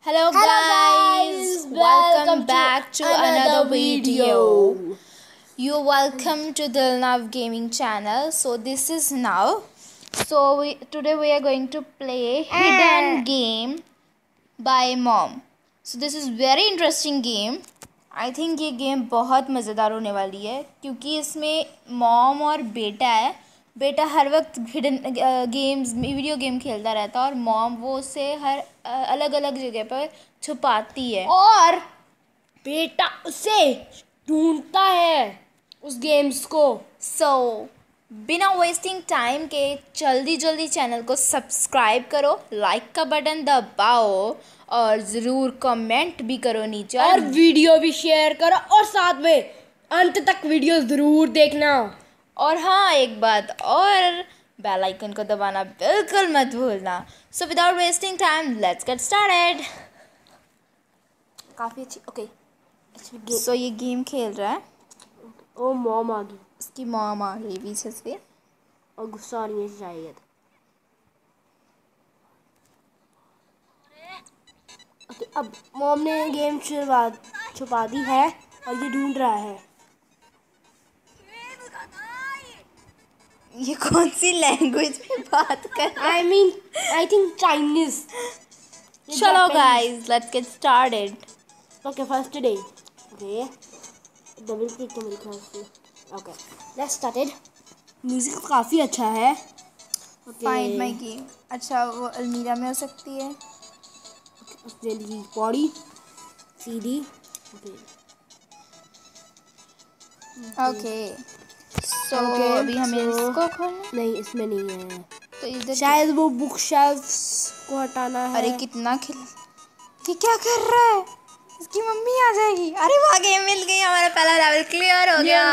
Hello guys, welcome back to another video. You're welcome to DILNAV gaming channel. So this is now. So today we are going to play hidden game by mom. So this is very interesting game. I think ये game बहुत मज़ेदार होने वाली है क्योंकि इसमें mom और बेटा है. बेटा हर वक्त हिडन गेम्स वीडियो गेम खेलता रहता है और मॉम वो उसे हर अलग अलग जगह पर छुपाती है और बेटा उसे ढूंढता है उस गेम्स को. सो बिना वेस्टिंग टाइम के जल्दी जल्दी चैनल को सब्सक्राइब करो, लाइक का बटन दबाओ और ज़रूर कमेंट भी करो नीचे और वीडियो भी शेयर करो और साथ में अंत तक वीडियो ज़रूर देखना. और हाँ, एक बात और, बेल आइकन को दबाना बिल्कुल मत भूलना. So without wasting time let's get started. काफ़ी अच्छी. ओके सो ये गेम खेल रहा है. ओ मॉम आ गई. इसकी मॉम आ गई पीछे से और गुस्सा आ रही है शायद. ओके अब मॉम ने गेम छुपा दी है और ये ढूंढ रहा है. ये कौन सी लैंग्वेज में बात कर. I think Chinese. चलो guys let's get started. Okay first day. Okay double click तो मेरे ख्याल से. Okay let's started. म्यूजिक काफ़ी अच्छा है. Find my game. अच्छा वो अलमीरा में हो सकती है. उसने ली बॉडी सीडी. ओके सो अभी हमें इसको खोलना. नहीं इसमें नहीं है. तो इधर शायद वो बुक शेल्फ्स को हटाना है. अरे कितना ये क्या कर रहा है. इसकी मम्मी आ जाएगी. अरे वाह गेम मिल गई. हमारा पहला लेवल क्लियर हो गया.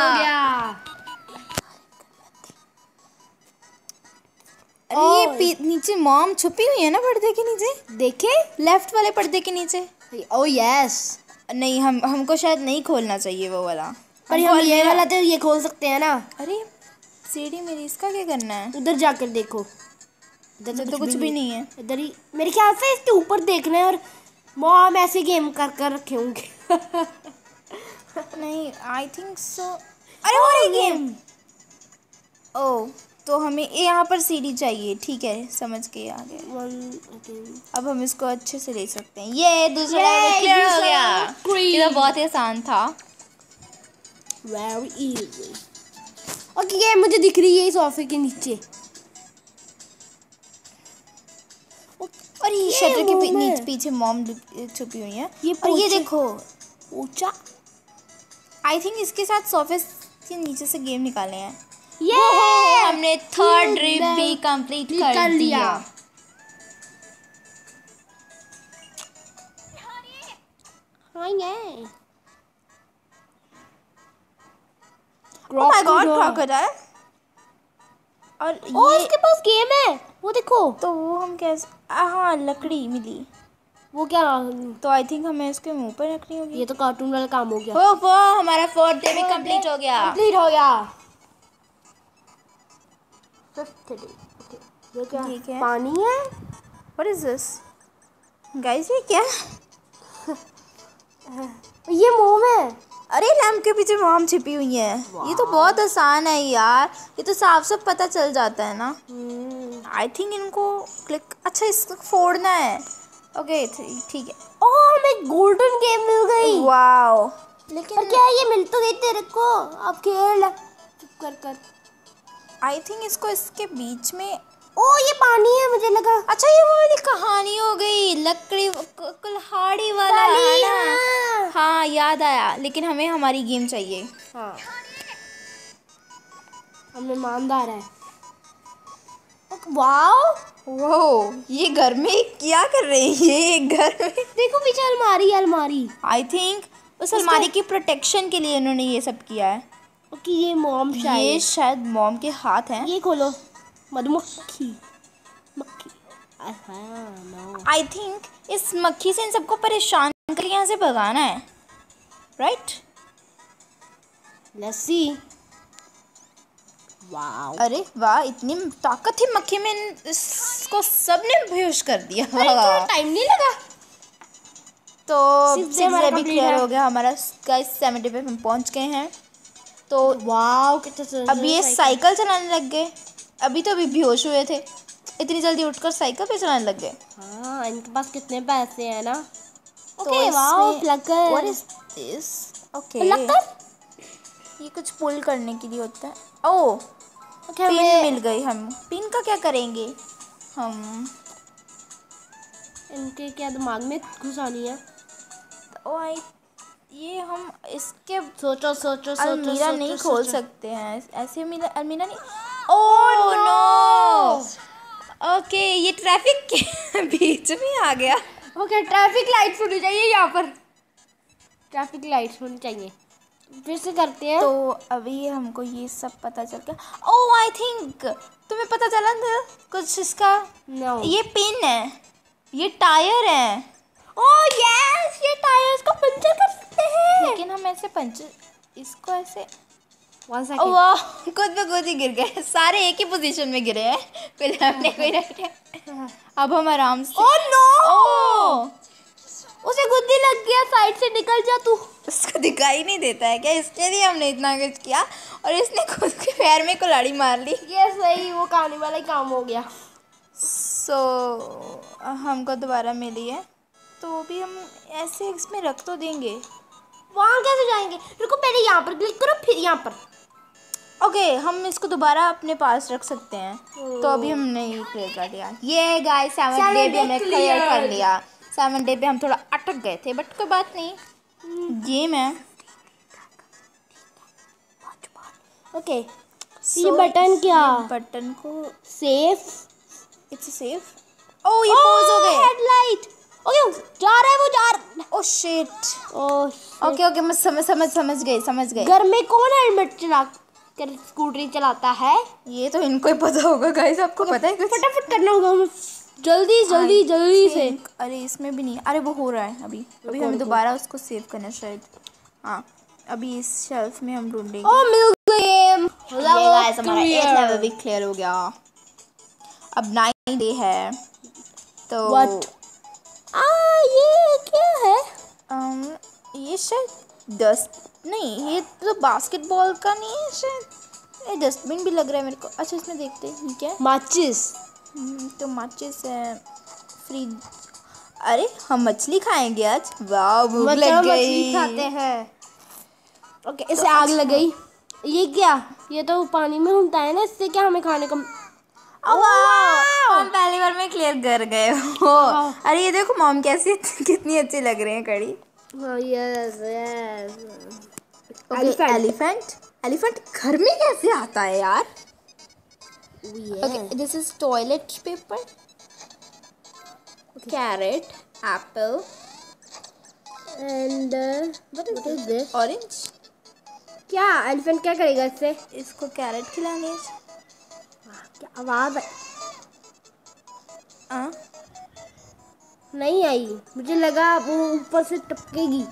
अरे ये नीचे मॉम छुपी हुई है ना पर्दे के नीचे. देखे लेफ्ट वाले पर्दे के नीचे. Oh yes. नहीं हमको शायद नहीं खोलना चाहिए वो वाला. पर हम ये वाला तो ये खोल सकते हैं ना. अरे सीढ़ी मेरी, इसका क्या करना है. उधर जाकर देखो. इधर तो कुछ भी नहीं है. इधर ही मेरे ख्याल से इसके ऊपर देखना है. और मॉम ऐसे गेम कर रखे होंगे. नहीं आई थिंक सो. अरे वो रही गेम. ओह तो हमें यहाँ पर सीढ़ी चाहिए. ठीक है समझ के आ गए. अब हम इसको अच्छे से ले सकते हैं. ये दूसरा लेवल क्लियर हो गया. ये तो बहुत ही आसान था. Very easy. ओके ये मुझे दिख रही है सोफे के नीचे. और ये शटर के पीछे मॉम छुपी हुई है. और ये देखो ऊंचा. आई थिंक इसके साथ सोफे के नीचे से गेम निकाले हैं. ये हमने थर्ड ट्रिप भी कंप्लीट कर लिया. Oh my God, crocodile. और ये इसके पास गेम है वो देखो. तो वो हम कैसे. हाँ लकड़ी मिली. वो क्या. तो आई थिंक हमें इसके मुंह पर रखनी होगी. ये तो कार्टून वाला काम हो गया. वो हमारा फोर्थ डे भी कंप्लीट हो गया. Fifth day. ये क्या ठीक है. पानी है. What is this guys. ये क्या. ये मोम है. अरे लैम्प के पीछे मॉम छिपी हुई है. ये तो बहुत आसान है यार. ये तो साफ साफ पता चल जाता है ना. आई थिंक इनको क्लिक. अच्छा इसको फोड़ना है. ओके ठीक है. ओह हमें गोल्डन गेम मिल गई. वाओ. लेकिन पर क्या ये मिल तो गई तेरे को. अब खेल चुप कर. आई थिंक इसको इसके बीच में. ओह ये पानी है मुझे लगा. अच्छा ये वो वाली कहानी हो गई. लकड़ी कुल्हाड़ी वाला है ना. हाँ याद आया. लेकिन हमें हमारी गेम चाहिए. हाँ हम ईमानदार है. वाओ ये घर में क्या कर रहे हैं. ये घर में देखो पीछे अलमारी. आई थिंक उस अलमारी की प्रोटेक्शन के लिए उन्होंने ये सब किया है. ओके ये मॉम शायद मॉम के हाथ हैं. ये खोलो. मधुमक्खी. आई थिंक इस मक्खी से इन सबको परेशान करके यहाँ से भगाना है. राइट. Let's see. वाओ. अरे वाह इतनी ताकत थी मक्खी में. इसको सबने बेहोश कर दिया. टाइम नहीं लगा. तो 6 डे भी क्लियर हो गया हमारा गाइस। 7 डे पे हम पहुंच गए हैं। तो वाओ कितना अब ये साइकिल चलाने लग गए। अभी तो अभी बेहोश हुए थे, इतनी जल्दी उठकर साइकिल पे चलाने लग गए। हाँ इनके पास कितने पैसे हैं ना। तो okay wow plucker. What is this? Okay ये कुछ पुल करने के लिए होता है। ओह पिन मिल गई। हम पिन का क्या करेंगे? हम इनके क्या दिमाग में घुसानी है? तो ये हम इसके सोचो सोचो सोचो अलमीरा नहीं सोचो, खोल सोचो। सकते हैं ऐसे। अलमीरा नहीं। Oh no. ओके ये ट्रैफिक के बीच में आ गया। ओके ट्रैफिक लाइट होनी चाहिए यहाँ पर। ट्रैफिक लाइट होनी चाहिए। फिर से करते हैं। तो अभी हमको ये सब पता चल गया। ओह आई थिंक तुम्हें पता चला था कुछ इसका? No. ये पिन है, ये टायर है। ओह यस ये टायर्स को पंचर कर सकते हैं। लेकिन हम ऐसे पंचर इसको ऐसे Oh, वाह खुद पे खुद ही गिर गए। सारे एक ही पोजीशन में गिरे हैं, कोई लेफ्ट है कोई राइट है। अब हम आराम से ओह नो ओह उसे गुद्दी लग गया। साइड से निकल जा तू। उसको दिखाई नहीं देता है क्या? इसके लिए हमने इतना कुछ किया और इसने खुद के पैर में कुल्हाड़ी मार ली। ये सही वो कहानी वाला ही काम हो गया। हमको दोबारा मिली है तो भी हम ऐसे इसमें रख तो देंगे। वहाँ कैसे जाएंगे? रुको पहले यहाँ पर क्लिक करो फिर यहाँ पर। ओके हम इसको दोबारा अपने पास रख सकते हैं। तो अभी हमने ये क्लियर कर लिया। ये गाइस 7 डे भी हमने क्लियर कर लिया। 7 डे पे हम थोड़ा अटक गए थे बट कोई बात नहीं, गेम है। ओके ये बटन क्या? बटन को सेफ। It's safe. ओह ये पॉज हो गए। हेडलाइट। ओके जा रहा है वो जा रहा। Oh shit. ओह ओके मैं समझ गए। घर में कौन हेलमेट चला कर स्कूटरी चलाता है? ये तो इनको ही पता होगा गाइस। आपको पता है कुछ? फटाफट करना होगा हमें। जल्दी से। अरे इसमें भी नहीं। अरे वो हो रहा है अभी हमें दोबारा उसको सेव करना है शायद। हाँ अभी इस शेल्फ में हम ढूंढेंगे। ओह मिल गए। गाइस हमारा 8 लेवल भी क्लियर हो गया। अब 9 डे है तो What? ये क्या है? ये शायद डस्ट नहीं, ये तो बास्केटबॉल का नहीं है शायद। ये डस्टबिन भी लग रहा है मेरे को। अच्छा इसमें देखते हैं ये क्या है। माचिस। तो माचिस है। फ्रिज। अरे हम मछली खाएंगे आज। वाह भूख लग गई। मछली खाते हैं। ओके इसे आग लग गई। ये क्या? ये तो पानी में घूमता है ना, इससे क्या हमें खाने को? हम पहली बार में क्लियर कर गए हो। अरे ये देखो मॉम कैसी कितनी अच्छी लग रही है कड़ी। यस एलिफेंट घर में कैसे आता है यार? Okay this is toilet paper. Carrot, apple and what is this? Orange. क्या एलिफेंट क्या करेगा इससे? इसको कैरेट खिलाने। क्या आवाज है? हाँ नहीं आई, मुझे लगा वो ऊपर से टपकेगी।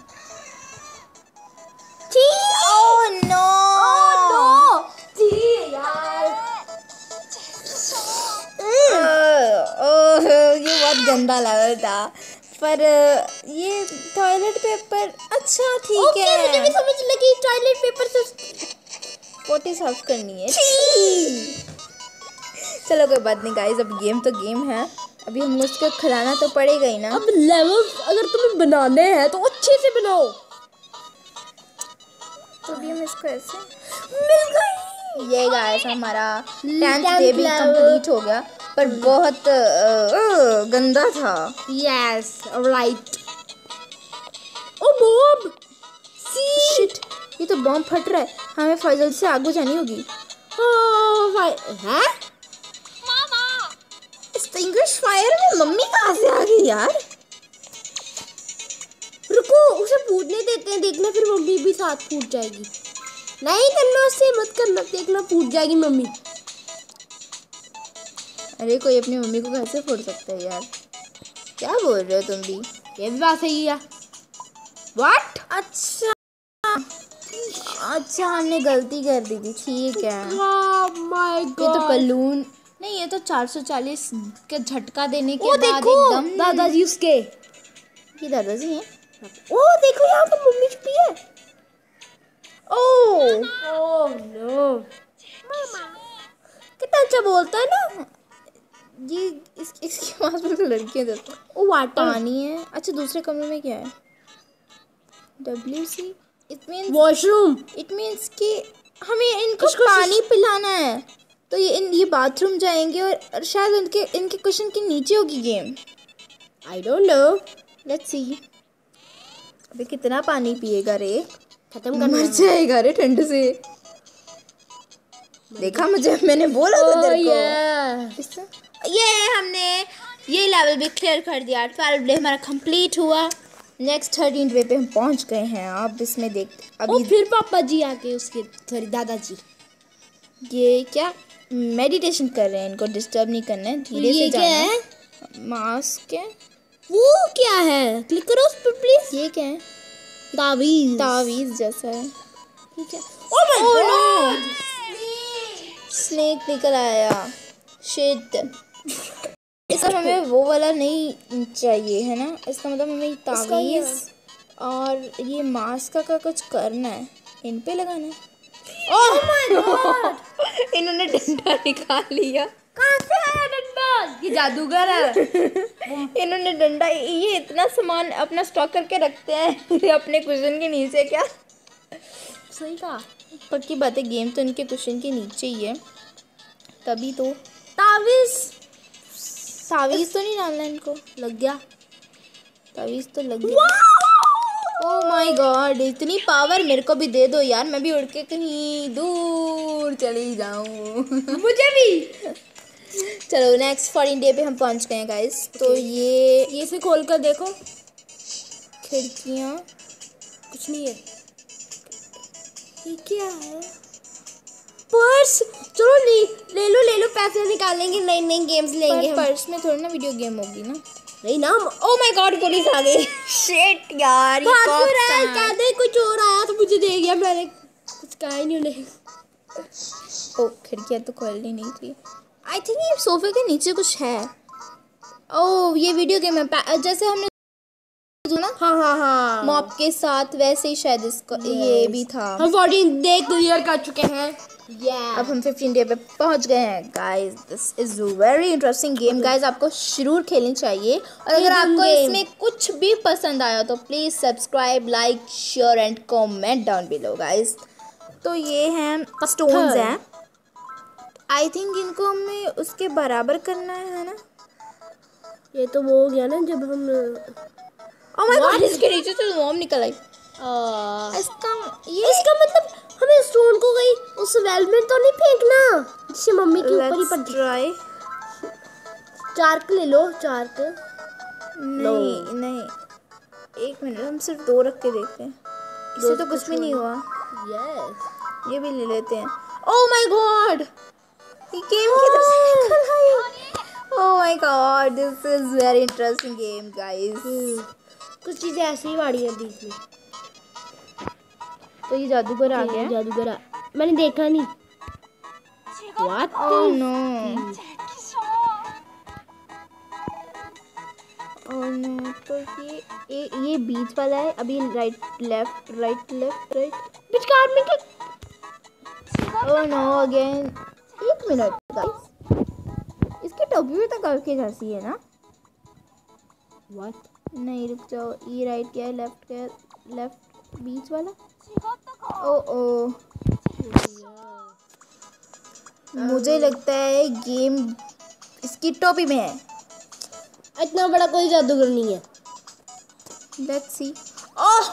ओह नो यार ये बहुत गंदा लग रहा था। पर ये टॉयलेट पेपर अच्छा ठीक है। मुझे भी समझ लगी टॉयलेट पेपर से पोटी साफ करनी है। चलो कोई बात नहीं गाइस, अब गेम तो गेम है। अभी हम उसको खिलाना तो पड़ेगा ही ना। अब लेवल अगर तुम्हें बनाने हैं तो अच्छे से बनाओ। तो अभी हम इसको ऐसे मिल गई। ये गाइस हमारा 10th डे भी कंप्लीट हो गया पर बहुत गंदा था। Yes right. Oh bomb. Shit ये तो बॉम्ब फट रहा है। हमें फजल से आग बुझानी होगी। हैं? एक्सटिंग्विश फायर में मम्मी कहाँ से आ गई यार? रुको उसे फूटने देते हैं, देखना फिर मम्मी भी साथ फूट जाएगी। नहीं करना उससे, मत करना, देखना फूट जाएगी मम्मी। अरे कोई अपनी मम्मी को कैसे फोड़ सकता है यार? क्या बोल रहे हो तुम भी? ये भी बात सही है। व्हाट? अच्छा हमने गलती कर दी थी। ठीक है। माय ये तो गॉड। बलून नहीं, ये तो 440 का झटका देने के वो बाद देखो एकदम दादाजी उसके। ये दादाजी हैं। ओ देखो यहाँ पर मम्मी छुपी है। ओह नो, कितना अच्छा बोलता है ना ये इसके पास बिल्कुल लड़कियां जैसा। Oh water. पानी है। अच्छा दूसरे कमरे में क्या है? WC। वॉशरूम। इट मीन्स कि हमें इनको पानी पिलाना है। तो ये बाथरूम जाएंगे और शायद इनके कुशन के नीचे होगी game. I don't know, let's see. अबे कितना पानी पिएगा रे? खत्म करना मर है। जाएगा रे ठंड से। देखा मैंने बोला था तेरे को। ये हमने ये लेवल भी क्लियर कर दिया। 12 डे हमारा कंप्लीट हुआ। नेक्स्ट 13 डे पे हम पहुंच गए हैं। अब इसमें देखते अभी फिर पापा जी आके उसके सॉरी दादाजी ये क्या मेडिटेशन कर रहे हैं। इनको डिस्टर्ब नहीं करना है। धीरे से जाना है। मास्क है। वो क्या है? क्लिक करो उस पर प्लीज। ये क्या है? तावीज जैसा है। ठीक है। ओह माय गॉड, स्नेक निकल आया। शिट। इसका हमें वो वाला नहीं चाहिए है ना। इसका मतलब हमें तावीज और ये मास्क का कुछ करना है। इन पे लगाना है। ओह माय गॉड, इन्होंने डंडा निकाल लिया। कहाँ से आया डंडा? ये जादूगर है। इन्होंने डंडा ये इतना सामान अपना स्टॉक करके रखते हैं अपने कुशन के नीचे। क्या सही कहा। पक्की बात है, गेम तो इनके कुशन के नीचे ही है। तभी तो तावीज तो नहीं डालना इनको। लग गया। तावीज तो लग गया। ओह माय गॉड, इतनी पावर मेरे को भी दे दो यार। मैं भी उड़ के कहीं दूर चली जाऊं। मुझे भी। चलो नेक्स्ट 14 डे पे हम पहुंच गए हैं गाइस। तो ये से खोल कर देखो। खिड़कियाँ कुछ नहीं है। ये क्या है? पर्स। चलो ले लो पैसे निकालेंगे, नई नई गेम्स लेंगे हम। पर्स में थोड़ी ना वीडियो गेम होगी ना। नहीं ना। ओह माय गॉड, पुलिस आ गई। शिट यार, ये कॉप्स हैं। क्या दे कुछ और आया तो मुझे दे गया। मैंने कुछ कहा ही नहीं उन्हें। ओ खिड़कियाँ तो खोलनी नहीं थी। आई थिंक ये सोफे के नीचे कुछ है। ओह ये वीडियो गेम है जैसे हमने ना। हाँ मॉप के साथ वैसे ही शायद इसको ये भी था। हम 14 डे क्लियर कर चुके हैं। अब हम 15 डे पे पहुंच गए हैं guys. This is very interesting game guys. आपको जरूर खेलनी चाहिए। और अगर आपको इसमें कुछ भी पसंद आया तो please subscribe, like, share and comment down below guys. तो ये हैं स्टोन्स हैं। आई थिंक इनको हमें उसके बराबर करना है ना। ये तो वो हो गया ना जब हम ओह माय गॉड, इसके नीचे से वॉर्म निकल आई। इसका मतलब हमें स्टोन को गई उस वेल में तो नहीं फेंकना जिससे मम्मी के ऊपर ही पड़ ट्राई। चार्क ले लो। चार्क नहीं, एक मिनट, हम सिर्फ 2 रख के देखते हैं। इससे तो कुछ भी नहीं हुआ। यस, ये भी ले लेते हैं। ओह माय गॉड, ये गेम किधर से निकल आई? Oh my god, this is very interesting game guys. कुछ चीजें ऐसे ही वाड़ी है बीच में। तो ये जादूगर आ गया। जादूगर मैंने देखा नहीं। What? Oh no, oh no. तो ये बीच वाला है। अभी राइट लेफ्ट पिचकार में क्या? Oh no again. एक मिनट गाइस, इसकी टोपी भी तो करके जैसी है ना। व्हाट? नहीं रुक जाओ, ये राइट क्या है, लेफ्ट क्या है? लेफ्ट बीच वाला। ओ मुझे लगता है गेम इसकी टोपी में है। इतना बड़ा कोई जादूगर नहीं है। Let's see. Oh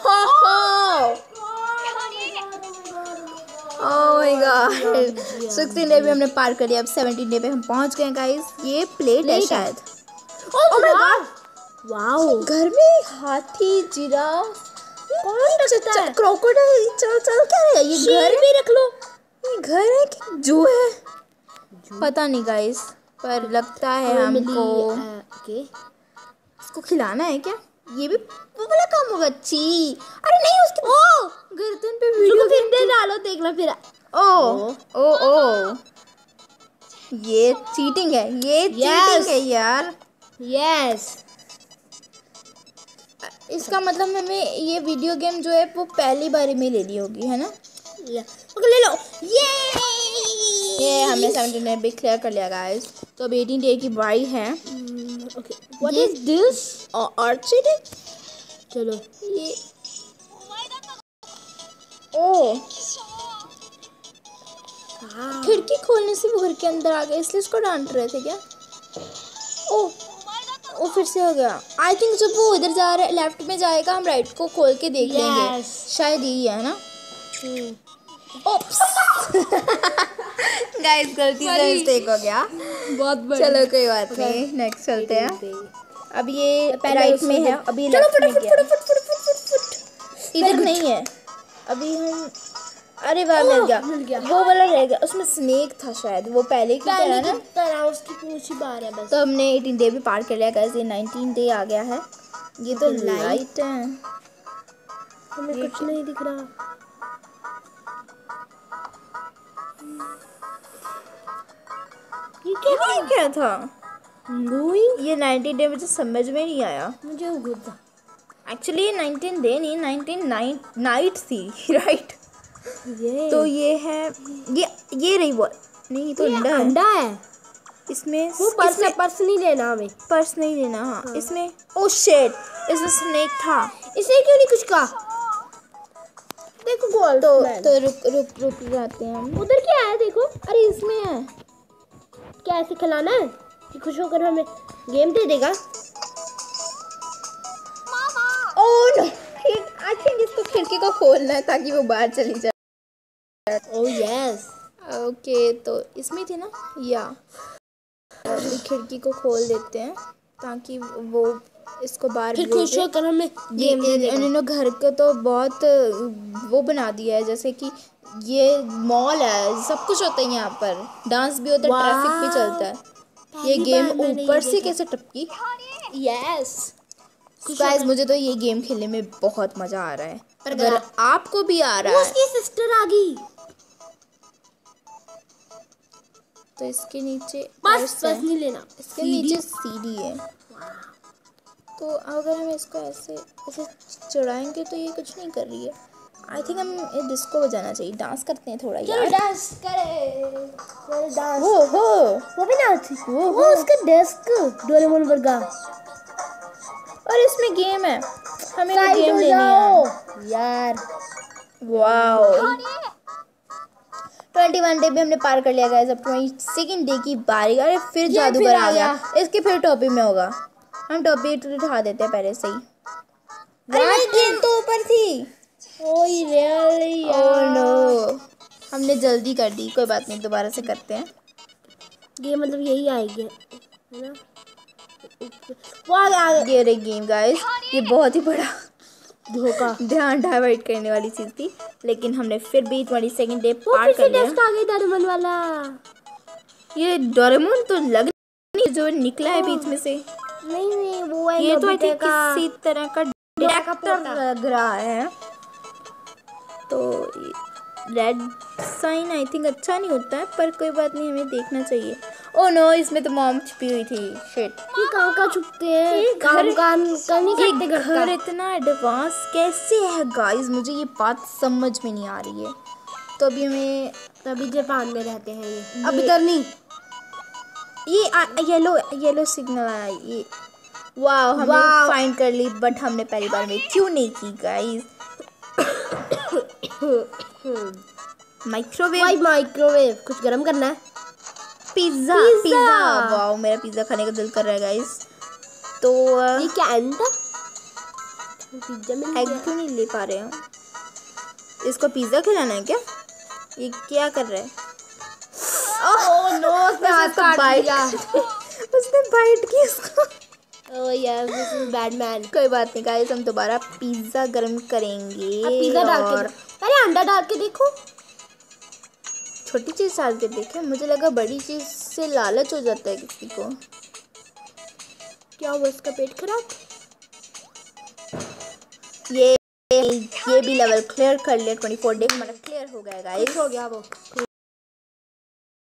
my god, 16 day भी हमने पार कर लिया। अब 17 डे पे हम पहुंच गए गाइस। ये प्लेट है शायद। Oh my god, wow. घर में हाथी, जिराफ, कौन रखता है? क्रोकोडाइल। चल क्या है ये? घर भी रख लो। ये घर है कि जू है? पता नहीं गाइस, पर लगता है हमको इसको खिलाना है क्या? ये भी वो वाला काम होगा। ची, अरे नहीं, उसके गर्दन पे वीडियो फिर दे डालो, देखना फिर। ओ ये चीटिंग है, ये चीटिंग है यार। यस। इसका मतलब हमें ये वीडियो गेम जो है वो पहली बारी में ले ली होगी, है ना? ओके ले लो। ये हमने 17 भी क्लियर कर लिया गाइस। तो अब 18 डे की बारी है। Okay what is this? Archery. चलो ये ओ खिड़की खोलने से वो घर के अंदर आ गया, इसलिए उसको डांट रहे थे क्या? ओ फिर से हो गया। आई थिंक जब वो इधर जा रहा है लेफ्ट में जाएगा, हम राइट को खोल के देख लेंगे। शायद यही है ना? ओप्स गाइस गलती से मिस्टेक हो गया। बहुत बढ़िया। चलो कोई बात नहीं, नेक्स्ट चलते हैं। अब ये पहले राइट में है, अभी लेफ्ट में गया। इधर नहीं है अभी हम। अरे वाह मिल गया। वो वाला रह गया, उसमें स्नेक था शायद, वो पहले की तरह ना। उसकी पूछ ही बार है बस। तो हमने 18 डे भी पार कर लिया गाइस। ये 19 डे आ गया है। ये तो लाइट है, हमें कुछ नहीं दिख रहा। ये क्या था? ये 19 डे मुझे समझ में नहीं आया। मुझे गुस्सा। एक्चुअली ये 19 डे नहीं, 19 नाइट थी राइट? तो ये है, ये रही वो। नहीं तो अंडा है इसमें। वो पर्स नहीं लेना हमें। पर्स नहीं लेना। हाँ इसमें ओ शिट, इसमें स्नेक था। इसे क्यों नहीं कुछ कहा? देखो गोल्ड। तो रुक जाते हैं हम। उधर क्या है देखो। अरे इसमें है। क्या ऐसे खिलाना है कि खुश होकर हमें गेम दे देगा? ओह नो, आई थिंक इसको खिड़की को खोलना है ताकि वो बाहर चली जाए। Oh yes. ओके तो इसमें थी ना या अभी खिड़की को खोल देते हैं ताकि वो इसको बाहर फिर खुश होकर हमें गेम दे देगा। इन्होंने घर को तो बहुत वो बना दिया है, जैसे कि ये मॉल है, सब कुछ होता है यहाँ पर। डांस भी होता है, ट्रैफिक भी चलता है। ये गेम ऊपर से कैसे टपकी? यस गाइस मुझे तो ये गेम खेलने में बहुत मजा आ रहा है। अगर आपको भी आ रहा है। उसकी सिस्टर आ गई। तो इसके नीचे बस नहीं लेना। इसके नीचे सीढ़ी है। तो अगर हम इसको ऐसे चढ़ाएंगे तो ये कुछ नहीं कर रही है। आई थिंक हम डिस्को बजाना चाहिए। डांस करते हैं थोड़ा यार। डांस करे। डांस वो भी ना थी। वो उसका डेस्क डोरेमोन वर्गा। और इसमें गेम है, हमें गेम लेनी है यार। वाओ 21 डे भी हमने पार कर लिया गाइस। अब 22nd डे की बारी। अरे फिर जादूगर आ गया। इसके फिर टॉपी में होगा। हम टॉपी उठा देते हैं पहले से ही। अरे नहीं, गेम तो ऊपर थी। ओह रियली ओह नो, हमने जल्दी कर दी। कोई बात नहीं, दोबारा से करते हैं। गेम मतलब यही आएगी है ना? ये रही गेम गाइस। ये बहुत ही बड़ा धोखा, ध्यान डाइवर्ट करने वाली चीज थी, लेकिन हमने फिर भी 22nd डे पार कर लिया। आ गई डोरेमोन वाला। ये डोरेमोन तो लग नहीं जो निकला है बीच में से। नहीं वो है। ये तो आई थिंक किसी तरह का डिटेक्टर लग रहा है। तो रेड साइन आई थिंक अच्छा नहीं होता है, पर कोई बात नहीं, हमें देखना चाहिए। ओह नो, इसमें तो मॉम छुपी हुई थी। शिट, ये कहाँ छुपते हैं? घर इतना एडवांस कैसे है गाइस? मुझे ये बात समझ में नहीं आ रही है। तो अभी हमें तभी जापान में रहते हैं ये। अब इधर नहीं। ये येलो सिग्नल आया। ये वाह, हमने फाइंड कर ली, बट हमने पहली बार में क्यों नहीं की गाइस? माइक्रोवेव कुछ गरम करना है। पिज्जा। वाह, मेरा पिज्जा खाने का दिल कर रहा है गाइस। तो ये क्या अंडा? पिज्जा में एग क्यों नहीं ले पा रहे हैं? इसको पिज्जा खिलाना है क्या? ये क्या कर रहा है? ओह नो, उसने हाथ काट लिया। उसने बाइट की उसको। Oh yes, this is bad man. कोई बात नहीं गाइस, हम दोबारा पिज्जा गरम करेंगे। पिज्जा डाल के पहले अंडा डाल के देखो। छोटी चीज डाल के देखे, मुझे लगा बड़ी चीज से लालच हो जाता है किसी को। क्या हुआ, इसका पेट खराब? ये भी लेवल क्लियर कर लिया। 24 डे हमारा क्लियर हो गया गाइस। हो गया वो।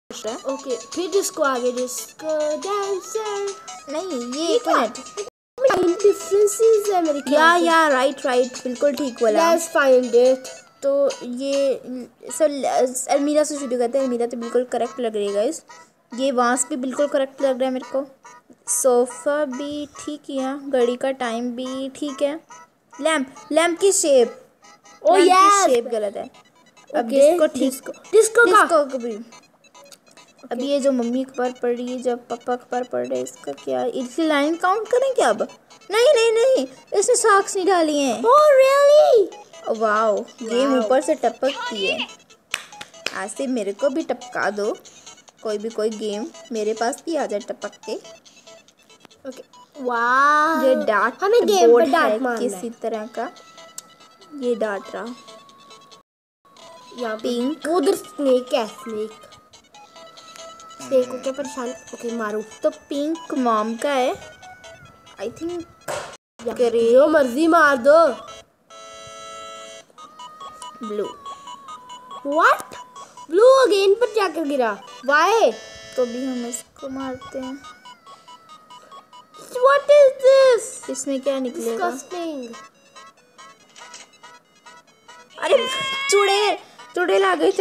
ओके, फिर जिसको आगे डिस्को डांसर। नहीं, ये एक मिनट, फाइंड डिफरेंसेस है मेरे ख्याल से। या राइट बिल्कुल ठीक बोला। Let's find it. तो ये सर अलमीरा से शुरू करते हैं। अलमीरा तो बिल्कुल करेक्ट लग रही है गाइस। ये वांस भी बिल्कुल करेक्ट लग रहा है मेरे को। सोफ़ा भी ठीक ही है, घड़ी का टाइम भी ठीक है। लैम्प की शेप, लैम्प की शेप गलत है। अब डिस्को को भी। अब ये जो मम्मी अखबार पढ़ रही है, जब पापा अखबार पढ़ रहे हैं, इसका क्या इसकी लाइन काउंट करें क्या अब? नहीं इसने सॉक्स नहीं डाली हैं। Oh really? वाओ, गेम ऊपर से टपकती है। ऐसे मेरे को भी टपका दो, कोई गेम मेरे पास भी आ जाए टपक के। ओके वाह, ये डार्ट हमें गेम बोर्ड पे डार्ट है मारना किसी तरह का। ये डार्ट रहा। पिंक, उधर स्नेक है। स्नेक को क्या परेशान। ओके मारो। तो पिंक मॉम का है आई थिंक। जो मर्जी मार दो। ब्लू। व्हाट? ब्लू अगेन पर जाकर गिरा। वाई? तो भी हम इसको मारते हैं। What is this? इसमें क्या निकलेगा? डिस्गस्टिंग। अरे चुड़ैल आ गई।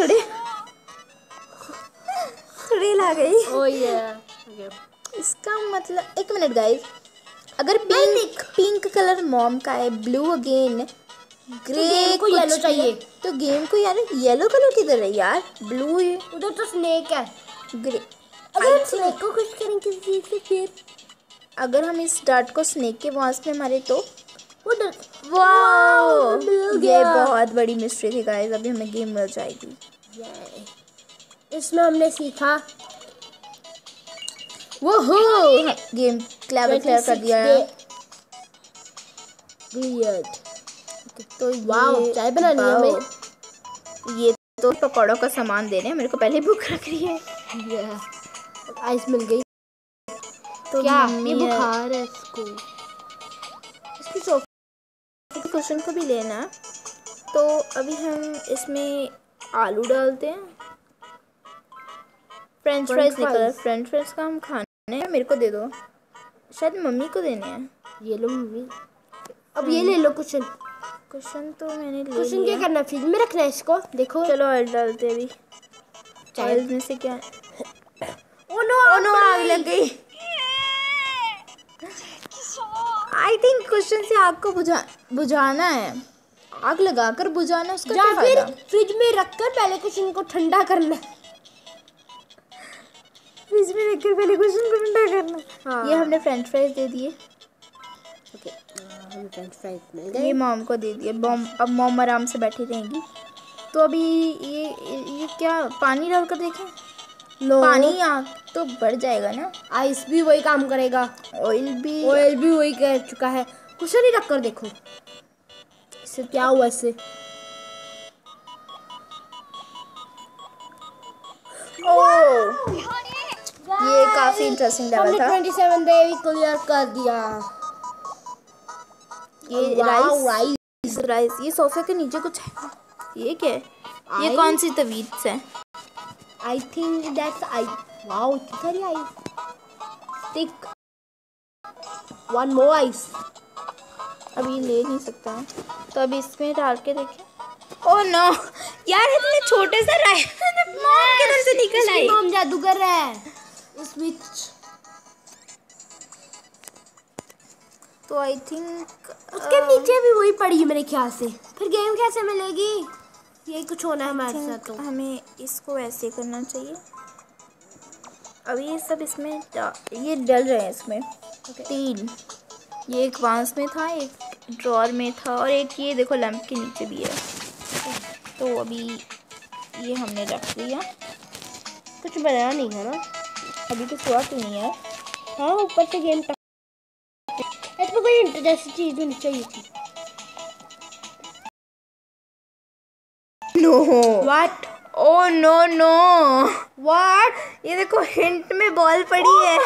चुड़ैल आ गई। ओह या। इसका मतलब एक मिनट गाइस, अगर पिंक कलर मॉम का है, ब्लू अगेन, ग्रे को येलो चाहिए, तो गेम को यार येलो कलर किधर है यार? ब्लू है उधर तो स्नेक है। ग्रे। अगर स्नेक को खुश करेंगे किसी से, फिर अगर हम इस डार्ट को स्नेक के वास में मारे तो वाओ, ये बहुत बड़ी मिस्ट्री थी गाइस। अभी हमें गेम मिल जाएगी। इसमें हमने सीखा वो हो गेम क्लियर कर दिया है। तो वाओ, चाय बनानी है हमें। ये तो पकौड़ों का सामान दे रहे हैं मेरे को, पहले भूख लग रही है। आइस मिल गई। तो क्या ये बुखार है इसको? इसकी सोफे कुशन को भी लेना। तो अभी हम इसमें आलू डालते हैं। फ्रेंच फ्राइज का हम खाने हैं। मेरे को दे दो, शायद मम्मी को देने हैं। ये लो मम्मी। अब ये ले लो कुशन तो मैंने ले कुशन लिया। क्या करना है? फ्रिज में रखना है इसको। देखो चलो ऑयल डालते अभी। ऑयल में से क्या? ओ नो आग लग गई। आई थिंक कुशन से आग को बुझाना है। आग लगाकर बुझाना, उसका क्या फायदा? फ्रिज में रखकर पहले कुशन को ठंडा करना। फ्रिज में रखकर पहले कुशन को ठंडा करना। हाँ। ये हमने फ्रेंच फ्राइज दे दिए। ओके, हम फ्रेंच फ्राइज मिल गए। ये मॉम को दे दिए। अब मॉम आराम से बैठी रहेंगी। तो अभी ये क्या पानी डालकर देखें? पानी आग तो बढ़ जाएगा ना। आइस भी वही काम करेगा। ऑयल भी वही कर चुका है। कुछ नहीं रख कर देखो इससे क्या हुआ। इससे ये काफी इंटरेस्टिंग लेवल था। 27 डे भी क्लियर कर दिया। ये राइस ये सोफे के नीचे कुछ है। ये क्या है? ये कौन सी तवीज है? I think that's ice. Wow, इतनी सारी ice. Stick one more ice. अभी ले नहीं सकता, तो अभी इसमें डाल के देखें। ओह नो यार, इतने छोटे से मॉम किधर से निकल आई? मॉम जादूगर है इस बीच। तो आई थिंक उसके नीचे भी वही पड़ी है मेरे ख्याल से। फिर गेम कैसे मिलेगी? यही कुछ होना है हमारे साथ। तो हमें इसको ऐसे करना चाहिए। अभी ये सब इसमें ये डल रहे हैं इसमें। तीन, ये एक वांस में था, एक ड्रॉर में था, और एक ये देखो लैंप के नीचे भी है। तो अभी ये हमने रख दिया। कुछ बनाया नहीं है ना अभी तो शुरुआत ही नहीं है। हाँ, ऊपर से गेम इसमें कोई इंटरेस्टिंग चीज होनी चाहिए थी। No what? Oh no what? ये देखो हिंट में बॉल पड़ी है।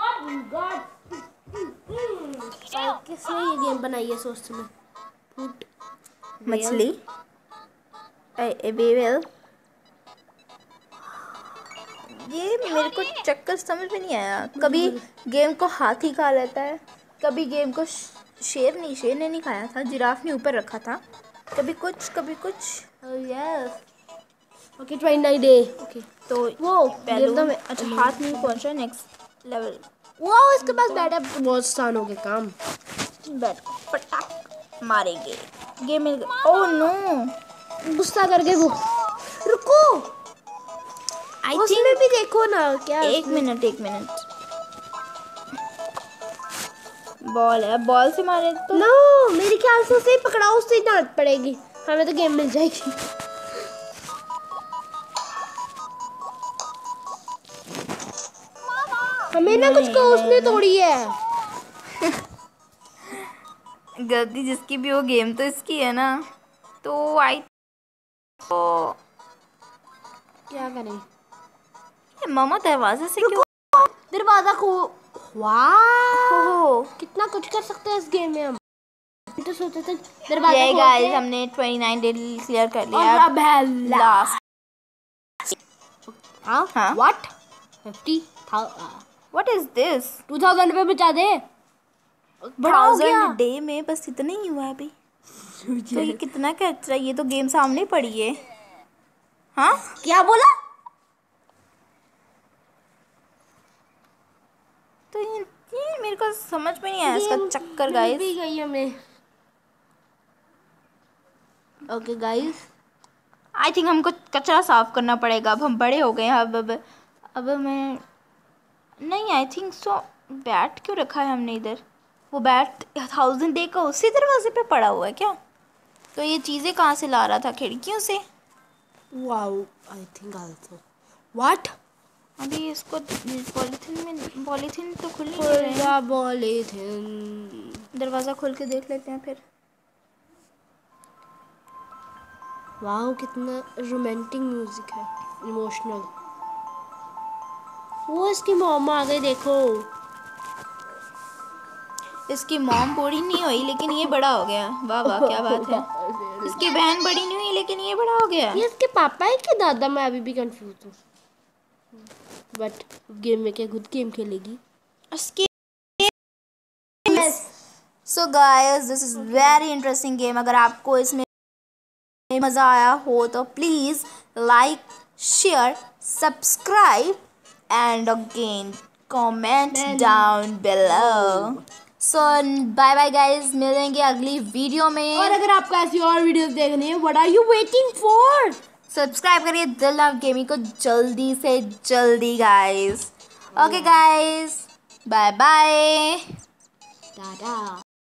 किसने ये गेम बनाई है? सोच में फूट मछली वेल। ये मेरे को चक्कर समझ में नहीं आया। कभी गेम को हाथी खा लेता है, कभी गेम को शेर ने नहीं खाया था, जिराफ ने ऊपर रखा था। कभी कुछ यस। Okay 29 day. ओके तो वो बैलून अच्छा हाथ नहीं पहुंच रहा। Next level. वाओ इसके पास बैट है, बहुत आसान हो गया काम। बैट पटाक मारेंगे। गेम मिल गया। ओह नो, गुस्सा कर गए वो। रुको, आई उसमें थिंक भी देखो ना क्या। एक मिनट बॉल है, बॉल से मारे तो नो मेरे ख्याल से उसे पकड़ाओ, उससे डांट पड़ेगी, हमें तो गेम मिल जाएगी। हमें ना कुछ को उसने तोड़ी है। गलती जिसकी भी हो, गेम तो इसकी है ना। तो आई तो क्या करें? ये मामा दरवाजे से क्यों? दरवाजा खो। ओह कितना कुछ कर सकते हैं इस गेम में हम। तो सोचे थे दरवाजा ये खोल गाइस के हमने 29 डे क्लियर कर और लिया। अब है लास्ट। हाँ व्हाट 50,000 व्हाट इज दिस? 2000 रुपए बचा दे। बड़ा हो गया 1000 डे में बस इतना ही हुआ अभी। तो ये कितना खर्चा? ये तो गेम सामने पड़ी है। हाँ क्या बोला? तो ये मेरे को समझ में नहीं आया इसका चक्कर गाइस। भी गई हमें। ओके गाइस, आई थिंक हमको कचरा साफ करना पड़ेगा। अब हम बड़े हो गए हैं। अब मैं नहीं, आई थिंक सो। बैट क्यों रखा है हमने इधर? वो बैट 1000 डे का उसी दरवाजे पे पड़ा हुआ है क्या? तो ये चीज़ें कहाँ से ला रहा था? खिड़कियों से। Wow I think also what. अभी इसको पॉलीथीन तो खुल नहीं रहे हैं। पॉलीथिन। दरवाज़ा खोल के देख लेते हैं फिर। वाओ कितना रोमांटिक म्यूजिक है, इमोशनल। वो इसकी मॉम आ गई देखो। इसकी मॉम बूढ़ी नहीं हुई लेकिन ये बड़ा हो गया। वाह वाह क्या बात है। इसकी बहन बड़ी नहीं हुई लेकिन ये बड़ा हो गया। ये इसके पापा है कि दादा? मैं अभी भी कंफ्यूज हूँ। बट गेम में क्या खुद गेम खेलेगी? So guys this is very interesting game. अगर आपको इसमें मज़ा आया हो तो please like share subscribe and again comment down below. So bye bye guys, मिलेंगे अगली वीडियो में। और अगर आपको ऐसी और वीडियोस देखनी है, what are you waiting for? Subscribe करिए दिलनाव गेमिंग को जल्दी से जल्दी guys. Okay guys, bye bye. Tata.